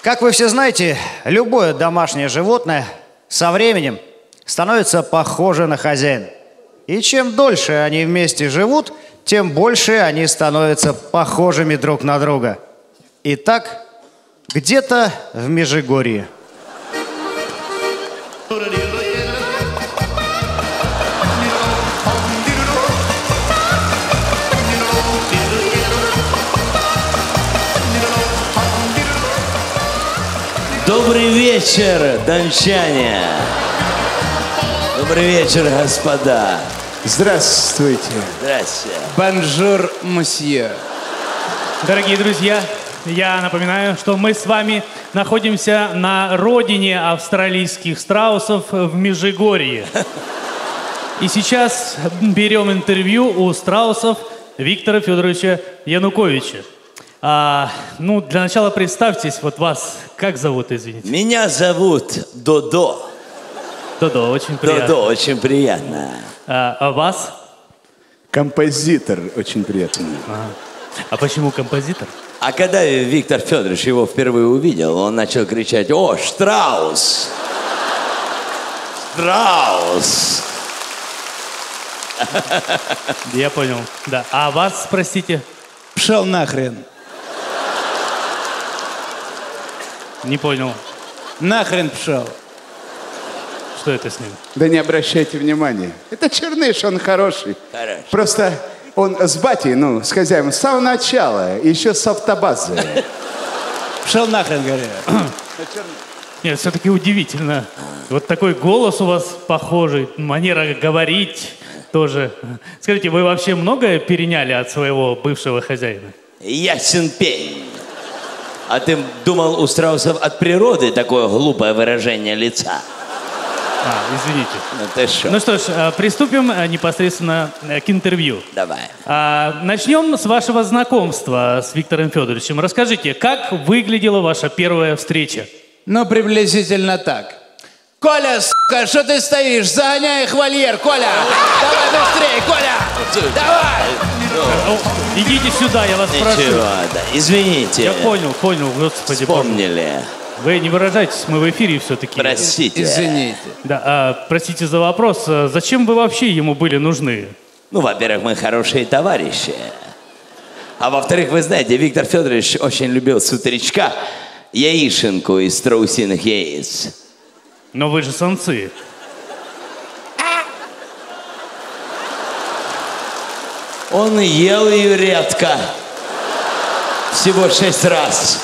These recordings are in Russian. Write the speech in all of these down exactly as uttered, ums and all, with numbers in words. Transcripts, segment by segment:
Как вы все знаете, любое домашнее животное со временем становится похоже на хозяина. И чем дольше они вместе живут, тем больше они становятся похожими друг на друга. Итак, где-то в Межигорье. Добрый вечер, дончане! Добрый вечер, господа! Здравствуйте! Здравствуйте! Бонжур, мосье! Дорогие друзья, я напоминаю, что мы с вами находимся на родине австралийских страусов в Межигорье. И сейчас берем интервью у страусов Виктора Федоровича Януковича. А, ну, для начала представьтесь, вот вас как зовут, извините? Меня зовут Додо. Додо, очень приятно. Додо, очень приятно. А, а вас? Композитор, очень приятно. Ага. А почему композитор? А когда Виктор Федорович его впервые увидел, он начал кричать: «О, Штраус! Штраус!» Я понял, да. А вас, простите? Пшел нахрен. Не понял. Нахрен пшел. Что это с ним? Да не обращайте внимания. Это Черныш, он хороший. Хорошо. Просто он с батей, ну, с хозяином, с самого начала, еще с автобазы. Пшел нахрен, говорю. Нет, все-таки удивительно. Вот такой голос у вас похожий, манера говорить тоже. Скажите, вы вообще многое переняли от своего бывшего хозяина? Ясен пень. А ты думал, у страусов от природы такое глупое выражение лица? А, извините. Ну ты шо? Ну что ж, приступим непосредственно к интервью. Давай. А, начнем с вашего знакомства с Виктором Федоровичем. Расскажите, как выглядела ваша первая встреча? Ну, приблизительно так. Коля, сука, что ты стоишь? Загоняй их в вольер, Коля! Давай быстрее, Коля! Давай! О, идите сюда, я вас Ничего, прошу. да. Извините. Я понял, понял, господи. Вспомнили. Вы не выражайтесь, мы в эфире все-таки. Простите. Извините. Да, а, простите за вопрос. А зачем вы вообще ему были нужны? Ну, во-первых, мы хорошие товарищи. А во-вторых, вы знаете, Виктор Федорович очень любил с утречка яишенку из страусиных яиц. Но вы же самцы. Он ел ее редко. Всего шесть раз.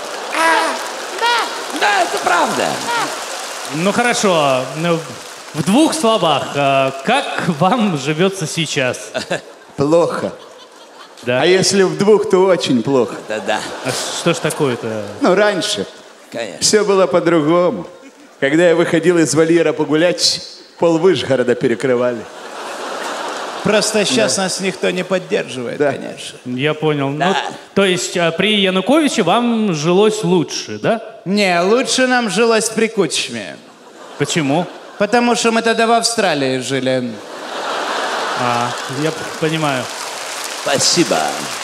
Да, да, это правда. Ну хорошо, ну, в двух словах, а, как вам живется сейчас? Плохо. Да. А если в двух, то очень плохо. Да-да, А что ж такое-то? Ну, раньше конечно. все было по-другому. Когда я выходил из вольера погулять, пол Вышгорода перекрывали. Просто сейчас нас никто не поддерживает, Да. конечно. Я понял. Да. Ну, то есть а, при Януковиче вам жилось лучше, да? Не, лучше нам жилось при Кучме. Почему? Потому что мы тогда в Австралии жили. А, я понимаю. Спасибо.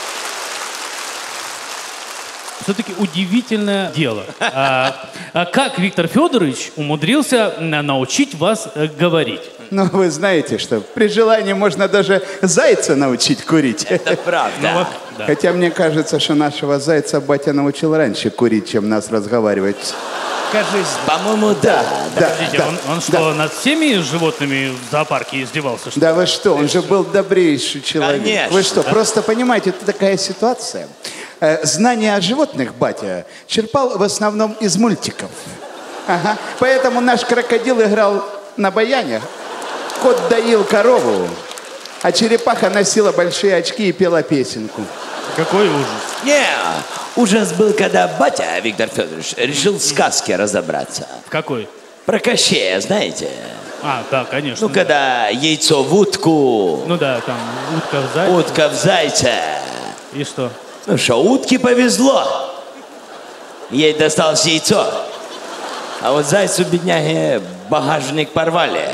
Все-таки удивительное дело. А, а как Виктор Федорович умудрился на- научить вас э, говорить? Ну, вы знаете, что при желании можно даже зайца научить курить. Это правда. Ну, вот, да. Хотя мне кажется, что нашего зайца батя научил раньше курить, чем нас разговаривать. Кажись, По-моему, да. Да, Подождите, да, он, он что, да. над всеми животными в зоопарке издевался? Что? Да вы что, он же был добрейший человек. Конечно. Вы что, просто понимаете, это такая ситуация. Э, Знания о животных батя черпал в основном из мультиков. Ага. Поэтому наш крокодил играл на баяне, кот доил корову, а черепаха носила большие очки и пела песенку. Какой ужас. Не, ужас был, когда батя Виктор Федорович решил в сказке разобраться. В какой? Про Кощея, знаете? А, да, конечно. Ну, да. когда яйцо в утку, Ну да, там утка в зайце. утка в зайца. И что? Ну что, утке повезло. Ей досталось яйцо. А вот зайцу, бедняге, багажник порвали.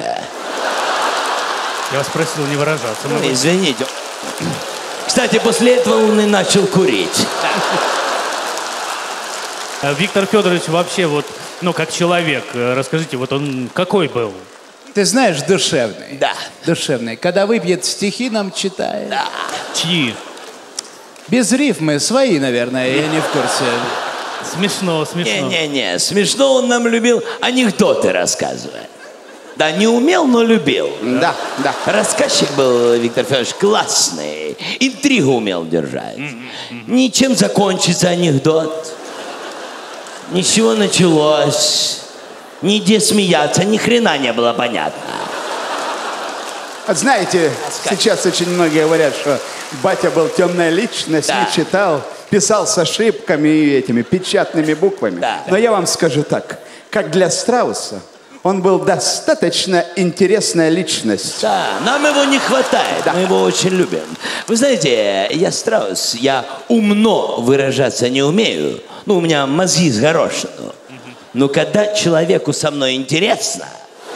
Я вас просил не выражаться. Ну, но вы- извините. Кстати, после этого он и начал курить. Э, Виктор Федорович вообще вот, ну, как человек, э, расскажите, вот он какой был? Ты знаешь, душевный. Да. Душевный. Когда выпьет, стихи нам читает. Да. Чьи? Без рифмы, свои, наверное, я не в курсе. Смешно, смешно. Не-не-не, смешно он нам любил анекдоты рассказывать. Да, не умел, но любил. Да, да. Рассказчик был Виктор Федорович классный, интригу умел держать. Ничем закончится анекдот. Ничего началось. Нигде смеяться, ни хрена не было понятно. Вот знаете, сейчас очень многие говорят, что батя был темная личность, Да. не читал, писал с ошибками и этими печатными буквами. Да. Но я вам скажу так, как для Страуса, он был достаточно интересная личность. Да, нам его не хватает, мы его очень любим. Вы знаете, я Страус, я умно выражаться не умею. Ну, у меня мозги с горошину. Но когда человеку со мной интересно,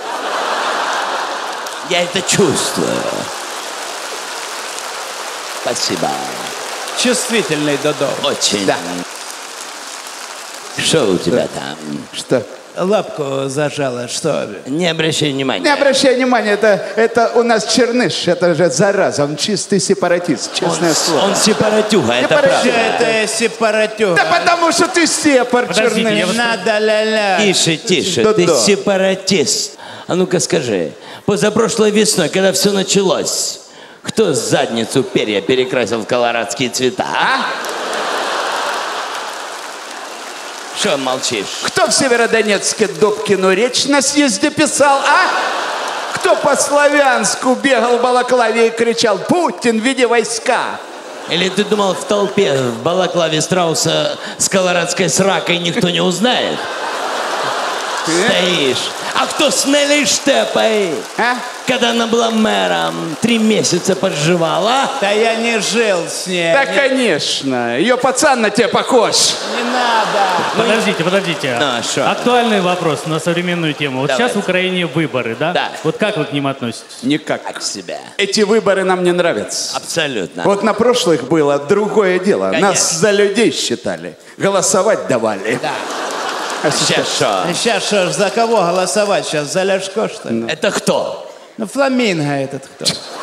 я это чувствую. Спасибо. Чувствительный Додо. Очень. Да. Что у тебя там? Что? Лапку зажала, что? Не обращай внимания. Не обращай внимания, это, это у нас Черныш, это же зараза, он чистый сепаратист, честное он, слово. он сепаратюга, это Сепаратюга. Что правда. это сепаратюга? Да потому что ты сепар, Подождите, Черныш. я вас- Надо ля-ля. Тише, тише, Да-да. ты сепаратист. А ну-ка скажи, позапрошлой весной, когда все началось, кто задницу перья перекрасил в колорадские цвета, а? Что молчишь? Кто в Северодонецке Добкину речь на съезде писал, а? Кто по Славянску бегал в балаклаве и кричал «Путин, веди войска»? Или ты думал, в толпе в балаклаве Страуса с колорадской сракой никто не узнает? Стоишь. А кто с Нелли Штепой? А? Когда она была мэром, три месяца подживала. Да я не жил с ней. Да, не, конечно. Ее пацан на тебя похож. не надо. Подождите, подождите. Ну, шо? Актуальный вопрос на современную тему. Вот Давайте. сейчас в Украине выборы, да? Да. Вот как вы к ним относитесь? Никак. От себя. Эти выборы нам не нравятся. Абсолютно. Вот на прошлых было другое дело. Конечно. Нас за людей считали. Голосовать давали. Да. А сейчас Сейчас что? Сейчас что ж, за кого голосовать? Сейчас за Ляшко, что ли? Это кто? Ну, Фламинго этот кто?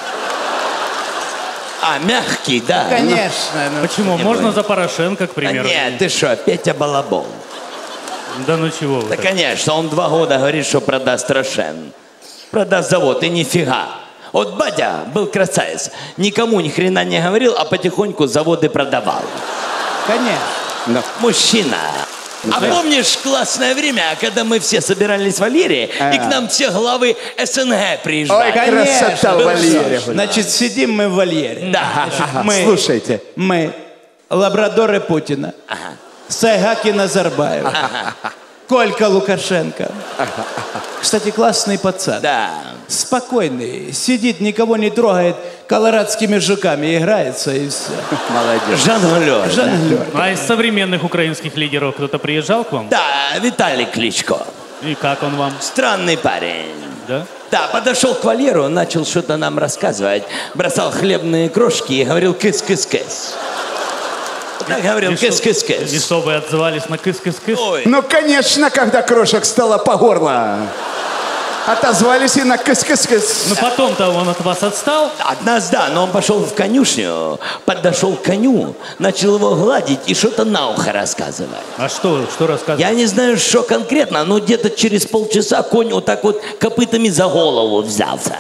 А, мягкий, да. Конечно. ну. Почему? не Можно понял. за Порошенко, к Да примеру? нет, ты что, Петя Балабол. Да ну чего вы Да, так? конечно, он два года говорит, что продаст Рошен. Продаст завод, и нифига. Вот батя был красавец. Никому ни хрена не говорил, а потихоньку заводы продавал. Конечно. Мужчина. А помнишь классное время, когда мы все собирались в Валерии, и к нам все главы СНГ приезжали? Ой, красота в был вольере. Значит, сидим мы в вольере. Да. Ага, Мы- слушайте. Мы лабрадоры Путина, Сайгаки Назарбаев, Колька Лукашенко. Кстати, классный пацан. Да. Спокойный, сидит, никого не трогает, колорадскими жуками играется и все. Молодец. Жонглер. Жонглер. А из современных украинских лидеров кто-то приезжал к вам? Да, Виталий Кличко. И как он вам? Странный парень. Да? Да, подошел к вольеру, начал что-то нам рассказывать. Бросал хлебные крошки и говорил кыс-кыс-кыс. Вот так говорил И что- И кыс-кыс-кыс. что, вы отзывались на кыс-кыс-кыс? Ой, Ну, конечно, когда крошек стало по горло. Отозвались и на кыс-кыс-кыс. Ну потом-то он от вас отстал? от нас, да, но он пошел в конюшню, подошел к коню, начал его гладить и что-то на ухо рассказывать. А что, что рассказывать? Я не знаю, что конкретно, но где-то через полчаса конь вот так вот копытами за голову взялся.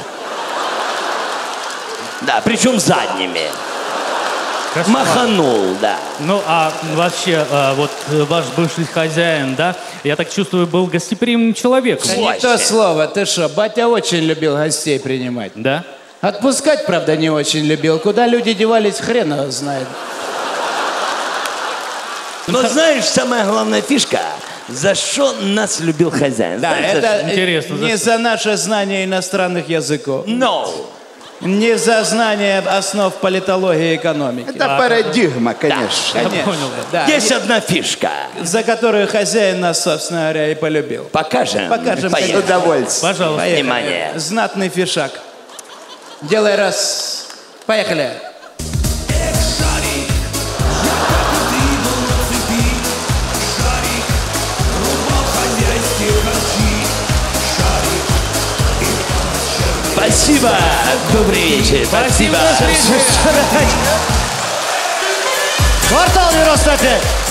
Да, причем задними. Кошмар. Маханул, да. Ну, а вообще, а, вот э, ваш бывший хозяин, да, я так чувствую, был гостеприимным человеком. Да не Вообще. то слово, ты что, батя очень любил гостей принимать. Да? Отпускать, правда, не очень любил. Куда люди девались, хрен его знает. Но знаешь, самая главная фишка, за что нас любил хозяин? Да, Знаешь, за это что? Интересно, не за за наше знание иностранных языков, No. не за знание основ политологии и экономики. Это парадигма, конечно. Конечно, понял. да. Есть одна фишка. За которую хозяин нас, собственно говоря, и полюбил. Покажем? Покажем, Поехали. Удовольствие. Пожалуйста. Поехали. Внимание. Знатный фишак. Делай раз. Поехали. Шарик, я как ты был на цепи. Шарик, Спасибо. Добрый вечер. Спасибо. Спасибо. Квартал девяносто пять.